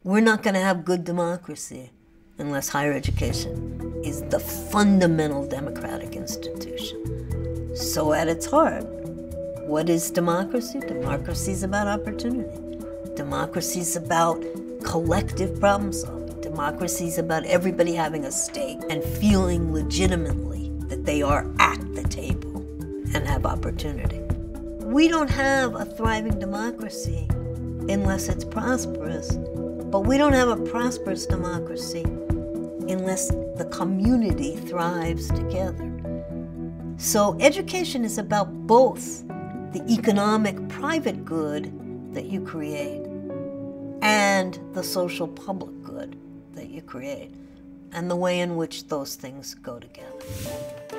We're not going to have good democracy unless higher education is the fundamental democratic institution. So at its heart, what is democracy? Democracy is about opportunity. Democracy is about collective problem solving. Democracy is about everybody having a stake and feeling legitimately that they are at the table and have opportunity. We don't have a thriving democracy unless it's prosperous, but we don't have a prosperous democracy unless the community thrives together. So education is about both the economic private good that you create and the social public good that you create, and the way in which those things go together.